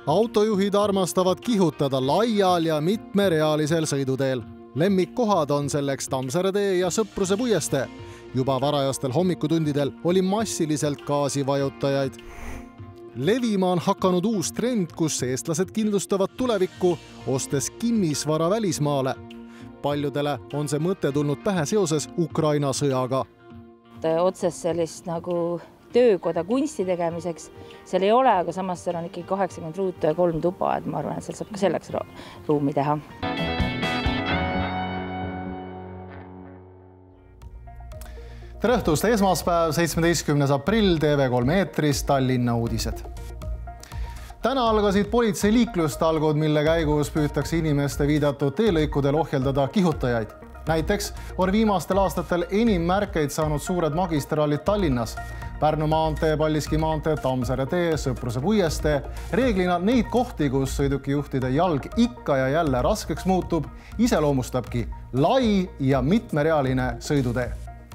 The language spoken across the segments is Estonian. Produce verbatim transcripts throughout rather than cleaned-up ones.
Autojuhid armastavad kihutada laial ja mitmerealisel sõiduteel. Lemmikkohad on selleks Tammsaare tee ja Sõpruse puiestee. Juba varajastel hommikutundidel oli massiliselt gaasivajutajaid. Levima on hakanud uus trend, kus eestlased kindlustavad tulevikku, ostes kinnisvara välismaale. Paljudele on see mõte tulnud pähe seoses Ukraina sõjaga. Otsest sellist nagu töökoda kunsti tegemiseks seal ei ole, aga samas seal on ikkagi kaheksakümmend ruutu ja kolm tuba, et ma arvan, et seal saab ka selleks ruumi teha. Tere õhtust, esmaspäev, seitsmeteistkümnes aprill, T V kolm eetris, Tallinna uudised. Täna algasid politsei liiklustalgud, mille käigus püütakse inimeste viidatud teelõikudel ohjeldada kihutajaid. Näiteks on viimastel aastatel enim märkeid saanud suured magistraalid Tallinnas. Pärnu maantee, Paldiski maantee, Tammsaare tee, Sõpruse puiestee. Reeglina neid kohti, kus sõidukijuhtide jalg ikka ja jälle raskeks muutub, iseloomustabki lai ja mitmerealine sõidutee.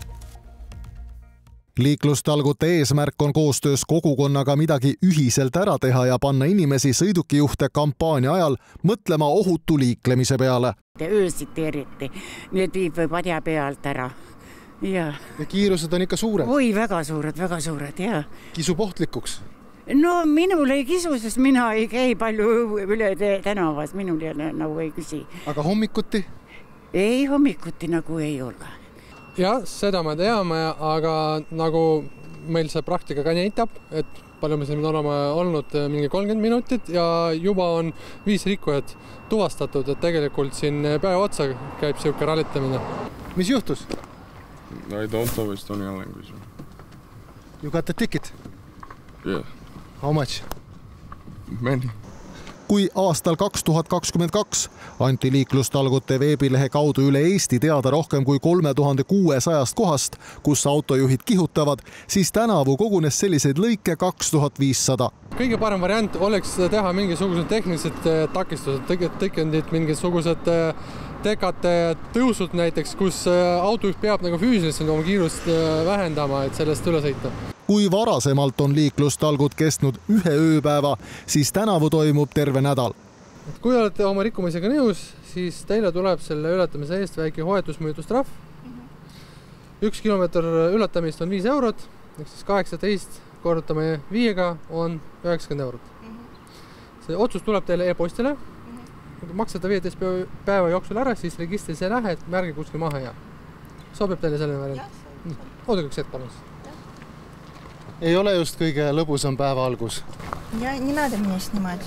Liiklustalgute eesmärk on koostöös kogukonnaga midagi ühiselt ära teha ja panna inimesi sõidukijuhte kampaania ajal mõtlema ohutu liiklemise peale. Öösiti eriti, need viib või padja pealt ära. Ja. ja kiirused on ikka suured? Oi, väga suured, väga suured, jah. Kisub ohtlikuks? No minul ei kisu, sest mina ei käi palju üle tänavas, minul ei, nagu ei küsi. Aga hommikuti? Ei, hommikuti nagu ei ole. Jah, seda me teame, aga nagu meil see praktika ka näitab, et palju me siin oleme olnud mingi kolmkümmend minutit ja juba on viis rikkujat tuvastatud, et tegelikult siin päeva otsa käib siuke rallitamine. Mis juhtus? I don't know Estonian language. You got the ticket? Yeah. How much? Many. Kui aastal kaks tuhat kakskümmend kaks anti liiklustalgute veebilehe kaudu üle Eesti teada rohkem kui kolme tuhande kuuesajast kohast, kus autojuhid kihutavad, siis tänavu kogunes selliseid lõike kaks tuhat viissada. Kõige parem variant oleks teha mingisugused tehnilised takistused, tekendid mingisugused tekate tõusud näiteks, kus autojuht peab nagu füüsiliselt oma kiirust vähendama, et sellest üle sõita. Kui varasemalt on liiklustalgud kestnud ühe ööpäeva, siis tänavu toimub terve nädal. Kui olete oma rikkumisega nõus, siis teile tuleb selle ületamise eest väike hoiatusmõjutustrahv. Üks kilomeeter ületamist on viis eurot, ehk siis kaheksateist korrutame viiega on üheksakümmend eurot. See otsus tuleb teile e-postile. Kui maksate viieteist päeva jooksul ära, siis registris ei lähe, et märge kuskil maha ja sobib teile selline variant. Oodake üks hetk palun. Ei ole just kõige lõbusam päeva algus. Ja nii näed minna sniimad.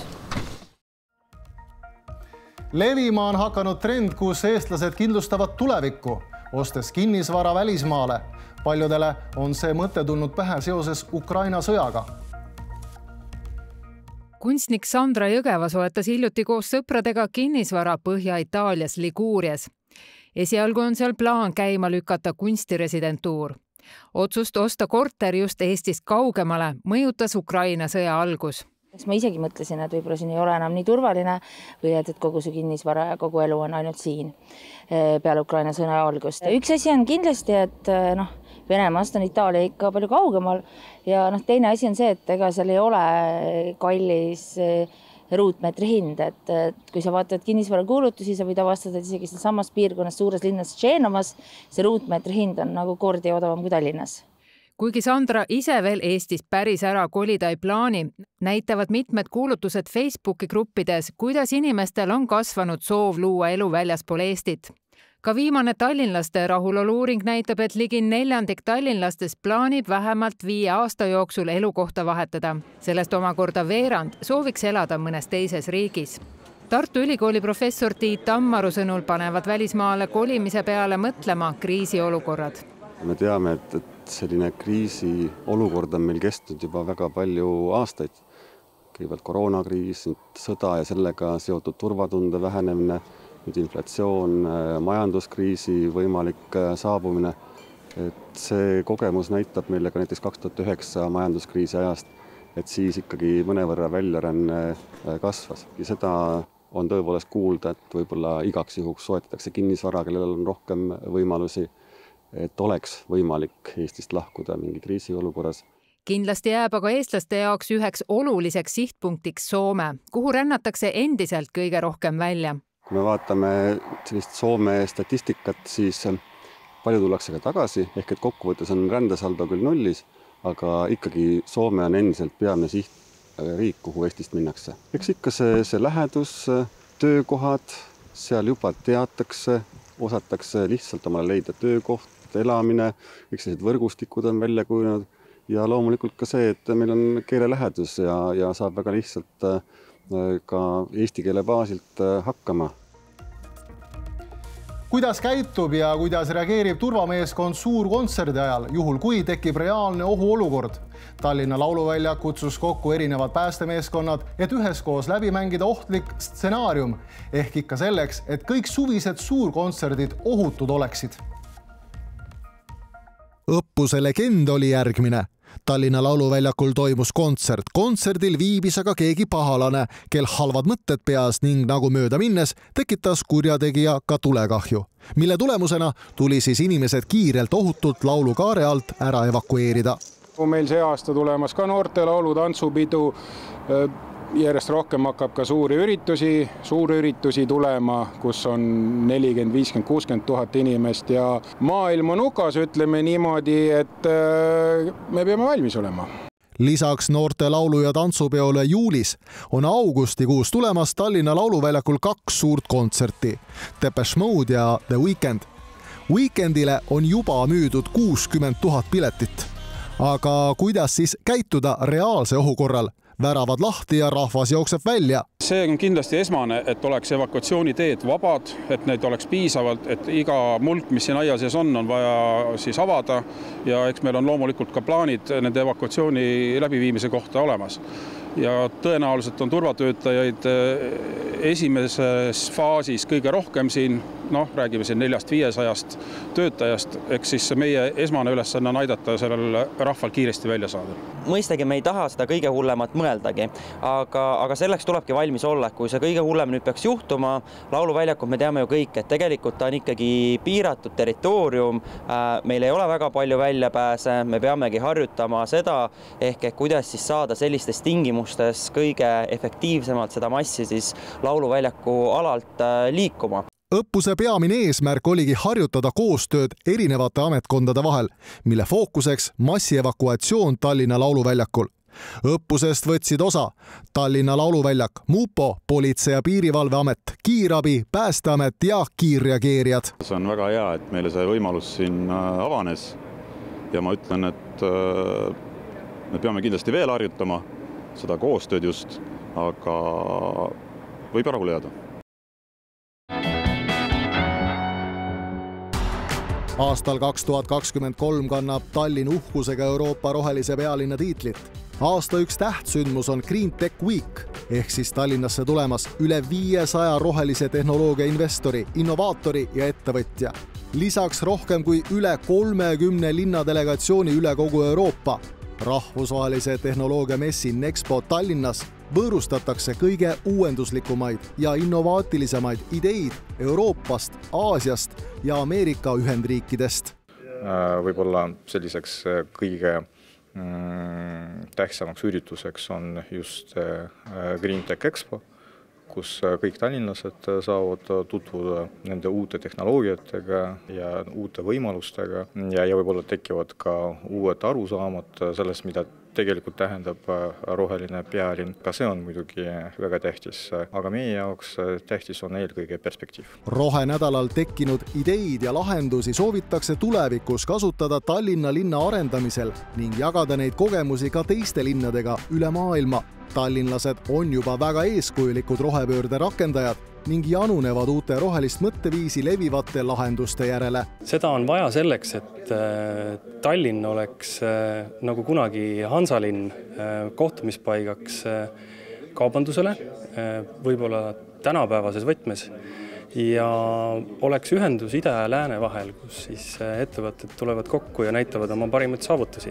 Levima on hakanud trend, kus eestlased kindlustavad tulevikku, ostes kinnisvara välismaale. Paljudele on see mõte tulnud pähe seoses Ukraina sõjaga. Kunstnik Sandra Jõgeva soetas hiljuti koos sõpradega kinnisvara Põhja-Itaalias Liguurias. Esialgu on seal plaan käima lükata kunstiresidentuur. Otsust osta korter just Eestist kaugemale mõjutas Ukraina sõja algus. Ma isegi mõtlesin, et võib-olla siin ei ole enam nii turvaline või et kogu see kinnisvara ja kogu elu on ainult siin peale Ukraina sõja algust. Üks asi on kindlasti, et noh, Venemaast on Itaalia ikka palju kaugemal ja noh, teine asi on see, et ega seal ei ole kallis ruutmeetri hind, et kui sa vaatad kinnisvara kuulutusi, sa võid avastada, et isegi samas piirkonnas suures linnas Genomas see ruutmeetri hind on nagu kordi odavam kui Tallinnas. Kuigi Sandra ise veel Eestist päris ära kolida ei plaani, näitavad mitmed kuulutused Facebooki gruppides, kuidas inimestel on kasvanud soov luua elu väljaspool Eestit. Ka viimane tallinlaste rahuloluuring näitab, et ligi neljandik tallinlastest plaanib vähemalt viie aasta jooksul elukohta vahetada. Sellest omakorda veerand sooviks elada mõnes teises riigis. Tartu Ülikooli professor Tiit Tammaru sõnul panevad välismaale kolimise peale mõtlema kriisiolukorrad. Me teame, et, et selline kriisiolukord on meil kestnud juba väga palju aastaid. Kõigepealt koroonakriis, sõda ja sellega seotud turvatunde vähenemine, nüüd inflatsioon, majanduskriisi võimalik saabumine. Et see kogemus näitab meile ka näiteks kaks tuhat üheksa majanduskriisi ajast, et siis ikkagi mõnevõrra väljaränne kasvas. Ja seda on tõepoolest kuulda, et võib-olla igaks juhuks soetatakse kinnisvara, kellel on rohkem võimalusi, et oleks võimalik Eestist lahkuda mingi kriisiolukorras. Kindlasti jääb aga eestlaste jaoks üheks oluliseks sihtpunktiks Soome, kuhu rännatakse endiselt kõige rohkem välja. Kui me vaatame sellist Soome statistikat, siis palju tullakse ka tagasi, ehk et kokkuvõttes on rändesaldo küll nullis, aga ikkagi Soome on endiselt peamine sihtriik, kuhu Eestist minnakse. Eks ikka see, see lähedus, töökohad, seal juba teatakse, osatakse lihtsalt omale leida töökoht, elamine, eks sellised võrgustikud on välja kujunenud ja loomulikult ka see, et meil on keele lähedus ja, ja saab väga lihtsalt ka eesti keele baasilt hakkama. Kuidas käitub ja kuidas reageerib turvameeskond suurkontserdi ajal, juhul kui tekib reaalne ohuolukord? Tallinna lauluväljak kutsus kokku erinevad päästemeeskonnad, et üheskoos läbi mängida ohtlik stsenaarium, ehk ikka selleks, et kõik suvised suurkontserdid ohutud oleksid. Õppuse legend oli järgmine. Tallinna lauluväljakul toimus kontsert. Kontserdil viibis aga keegi pahalane, kel halvad mõtted peas ning nagu mööda minnes tekitas kurjategija ka tulekahju, mille tulemusena tuli siis inimesed kiirelt ohutult laulukaare alt ära evakueerida. Meil see aasta tulemas ka noorte laulu tantsupidu, järjest rohkem hakkab ka suuri üritusi, suuri üritusi tulema, kus on nelikümmend, viiskümmend, kuuskümmend tuhat inimest ja maailm on ukas, ütleme niimoodi, et me peame valmis olema. Lisaks noorte laulu- ja tantsupeole juulis on augustikuus tulemas Tallinna lauluväljakul kaks suurt kontserti, Depeche Mode ja The Weekend. Weekendile on juba müüdud kuuskümmend tuhat piletit. Aga kuidas siis käituda reaalse ohu korral? Väravad lahti ja rahvas jookseb välja. See on kindlasti esmane, et oleks evakuatsiooniteed vabad, et neid oleks piisavalt, et iga mulk, mis siin aia sees on, on vaja siis avada ja eks meil on loomulikult ka plaanid nende evakuatsiooni läbiviimise kohta olemas. Ja tõenäoliselt on turvatöötajaid esimeses faasis kõige rohkem siin, noh, räägime siin neljast viiesajast töötajast, eks siis meie esmane ülesanne on aidata sellel rahval kiiresti välja saada. Mõistagi me ei taha seda kõige hullemat mõeldagi, aga, aga selleks tulebki valmis olla, kui see kõige hullem nüüd peaks juhtuma, lauluväljakut me teame ju kõik, et tegelikult ta on ikkagi piiratud territoorium, meil ei ole väga palju väljapääse, me peamegi harjutama seda, ehk kuidas siis saada sellistes tingimustes kõige efektiivsemalt seda massi siis lauluväljaku alalt liikuma. Õppuse peamine eesmärk oligi harjutada koostööd erinevate ametkondade vahel, mille fookuseks massievakuatsioon Tallinna lauluväljakul. Õppusest võtsid osa Tallinna lauluväljak, Mupo, Politsei- ja Piirivalveamet, Kiirabi, Päästeamet ja kiirreageerijad. See on väga hea, et meile see võimalus siin avanes ja ma ütlen, et me peame kindlasti veel harjutama seda koostööd just, aga võib rahule jääda. Aastal kaks tuhat kakskümmend kolm kannab Tallinn uhkusega Euroopa rohelise pealinna tiitlit. Aasta üks tähtsündmus on Green Tech Week, ehk siis Tallinnasse tulemas üle viiesaja rohelise tehnoloogia investori, innovaatori ja ettevõtja. Lisaks rohkem kui üle kolmekümne linnadelegatsiooni üle kogu Euroopa. Rahvusvahelise tehnoloogia messi Nexpo Tallinnas võõrustatakse kõige uuenduslikumaid ja innovaatilisemaid ideid Euroopast, Aasiast ja Ameerika Ühendriikidest. Võib-olla selliseks kõige tähtsamaks ürituseks on just Green Tech Expo, kus kõik tallinlased saavad tutvuda nende uute tehnoloogiatega ja uute võimalustega ja, ja võib-olla tekivad ka uued arusaamad sellest, mida tegelikult tähendab roheline pealinn. Ka see on muidugi väga tähtis, aga meie jaoks tähtis on eelkõige perspektiiv. Rohenädalal tekkinud ideid ja lahendusi soovitakse tulevikus kasutada Tallinna linna arendamisel ning jagada neid kogemusi ka teiste linnadega üle maailma. Tallinlased on juba väga eeskujulikud rohepöörde rakendajad ning janunevad uute rohelist mõtteviisi levivate lahenduste järele. Seda on vaja selleks, et Tallinn oleks nagu kunagi Hansalinn kohtumispaigaks kaubandusele, võib-olla tänapäevases võtmes, ja oleks ühendus ida ja lääne vahel, kus siis ettevõtted tulevad kokku ja näitavad oma parimaid saavutusi.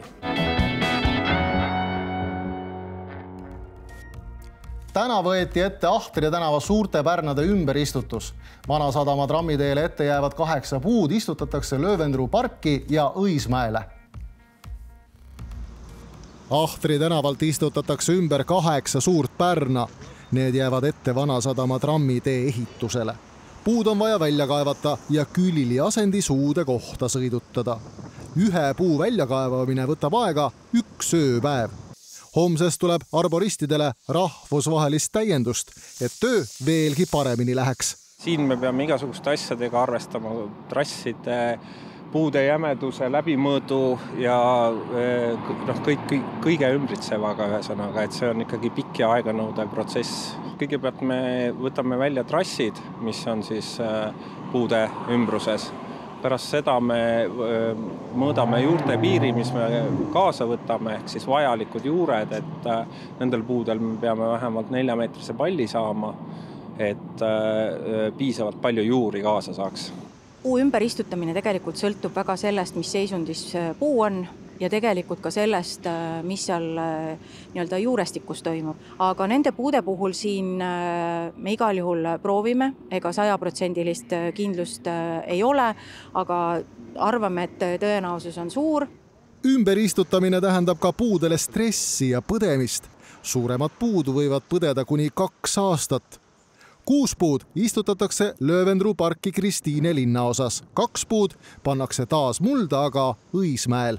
Täna võeti ette Ahtri tänava suurte pärnade ümberistutus. Vanasadama trammiteele ette jäävad kaheksa puud istutatakse Löövendruu parki ja Õismäele. Ahtri tänavalt istutatakse ümber kaheksa suurt pärna. Need jäävad ette Vanasadama trammitee ehitusele. Puud on vaja välja kaevata ja külili asendis uude kohta sõidutada. Ühe puu väljakaevamine võtab aega üks ööpäev. Homsest tuleb arboristidele rahvusvahelist täiendust, et töö veelgi paremini läheks. Siin me peame igasuguste asjadega arvestama, trasside, puude jämeduse, läbimõõdu ja noh, kõik, kõik, kõige ümbritsevaga ühesõnaga, et see on ikkagi pikk ja aeganõudev protsess. Kõigepealt me võtame välja trassid, mis on siis puude ümbruses. Pärast seda me mõõdame juurte piiri, mis me kaasa võtame, ehk siis vajalikud juured, et nendel puudel me peame vähemalt neljameetrise palli saama, et piisavalt palju juuri kaasa saaks. Puu ümberistutamine tegelikult sõltub väga sellest, mis seisundis puu on ja tegelikult ka sellest, mis seal nii-öelda juurestikus toimub. Aga nende puude puhul siin me igal juhul proovime, ega sajaprotsendilist kindlust ei ole, aga arvame, et tõenäosus on suur. Ümberistutamine tähendab ka puudele stressi ja põdemist. Suuremad puud võivad põdeda kuni kaks aastat. Kuus puud istutatakse Löövendru parki Kristiine linnaosas. Kaks puud pannakse taas mulda, aga Õismäel.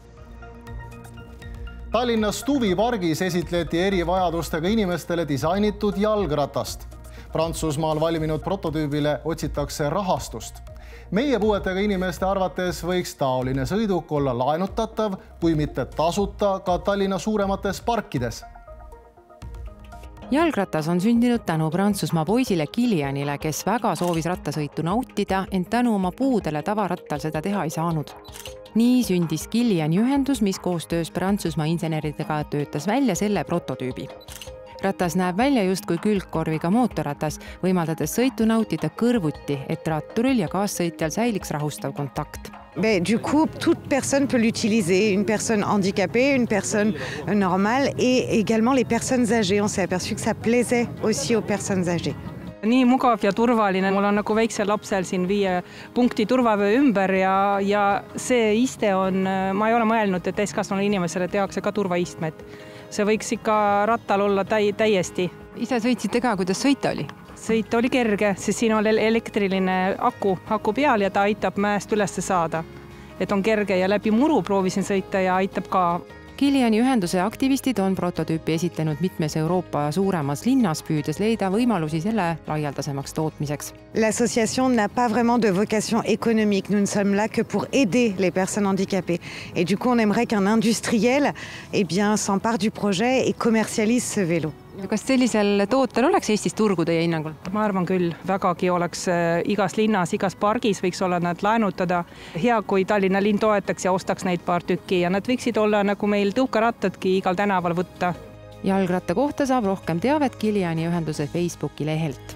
Tallinnas Tuvi pargis esitleti erivajadustega inimestele disainitud jalgratast. Prantsusmaal valminud prototüübile otsitakse rahastust. Meie puuetega inimeste arvates võiks taoline sõiduk olla laenutatav, kui mitte tasuta ka Tallinna suuremates parkides. Jalgratas on sündinud tänu Prantsusmaa poisile Kilianile, kes väga soovis rattasõitu nautida, ent tänu oma puudele tavarattal seda teha ei saanud. Nii sündis Kiliani ühendus, mis koostöös Prantsusmaa inseneridega töötas välja selle prototüübi. Ratas näeb välja just kui külgkorviga mootorratas, võimaldades sõitu nautida kõrvuti, et ratturil ja kaassõitjal säiliks rahustav kontakt. Mais du coup, toute personne peut l'utiliser, une personne handicapée, une personne normale et également les personnes âgées. On s'est aperçu que ça plaisait aussi aux personnes âgées. Nii mugav ja turvaline. Mul on nagu väiksel lapsel siin viie punkti turvavöö ümber ja, ja see iste on, ma ei ole mõelnud, et täiskasvanu inimesele tehakse ka turvaistmed. See võiks ikka rattal olla täi, täiesti. Ise sõitsite ka, kuidas sõita oli? Sõita oli kerge, sest siin on elektriline aku, aku peal ja ta aitab mäest üles saada. Et on kerge ja läbi muru proovisin sõita ja aitab ka. Kiliani ühenduse aktivistid on prototüüpi esitlenud mitmes Euroopa suuremas linnas, püüdes leida võimalusi selle laialdasemaks tootmiseks. L'association n'a pas vraiment de vocation économique. Nous ne sommes là que pour aider les personnes handicapées. Et du coup, on aimerait qu'un industriel eh bien, s'empare du projet et commercialise ce vélo. Kas sellisel tootel oleks Eestis turgu teie hinnangul? Ma arvan küll, vägagi oleks igas linnas, igas pargis võiks olla nad laenutada. Hea, kui Tallinna linn toetaks ja ostaks neid paar tükki ja nad võiksid olla nagu meil tõukarattadki igal tänaval võtta. Jalgratta kohta saab rohkem teavet Kiliani ühenduse Facebooki lehelt.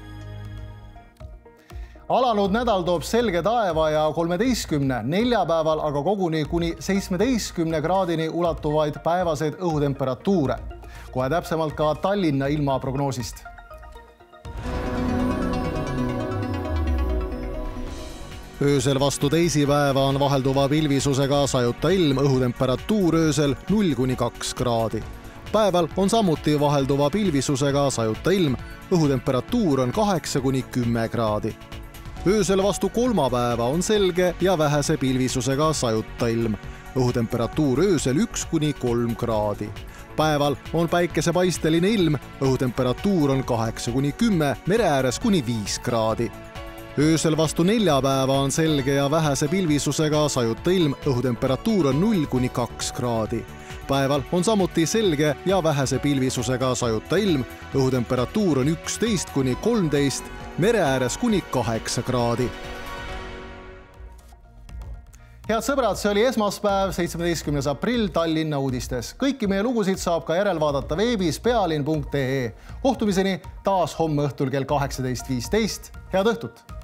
Alanud nädal toob selge taeva ja kolmeteistkümne, neljapäeval aga koguni kuni seitsmeteistkümne kraadini ulatuvaid päevaseid õhutemperatuure. Kohe täpsemalt ka Tallinna ilmaprognoosist. Öösel vastu teisipäeva on vahelduva pilvisusega sajuta ilm, õhutemperatuur öösel null kuni kaks kraadi. Päeval on samuti vahelduva pilvisusega sajuta ilm, õhutemperatuur on kaheksa kuni kümme kraadi. Öösel vastu kolmapäeva on selge ja vähese pilvisusega sajuta ilm. Õhutemperatuur öösel üks kuni kolm kraadi. Päeval on päikesepaisteline ilm, õhutemperatuur on kaheksa kuni kümme, mere ääres kuni viis kraadi. Öösel vastu neljapäeva on selge ja vähese pilvisusega sajuta ilm, õhutemperatuur on null kuni kaks kraadi. Päeval on samuti selge ja vähese pilvisusega sajuta ilm, õhutemperatuur on üksteist kuni kolmteist, mere ääres kuni kaheksa kraadi. Head sõbrad, see oli esmaspäev, seitsmeteistkümnes aprill Tallinna uudistes. Kõiki meie lugusid saab ka järelvaadata veebis pealinn punkt ee. Kohtumiseni taas homme õhtul kell kaheksateist viisteist. Head õhtut!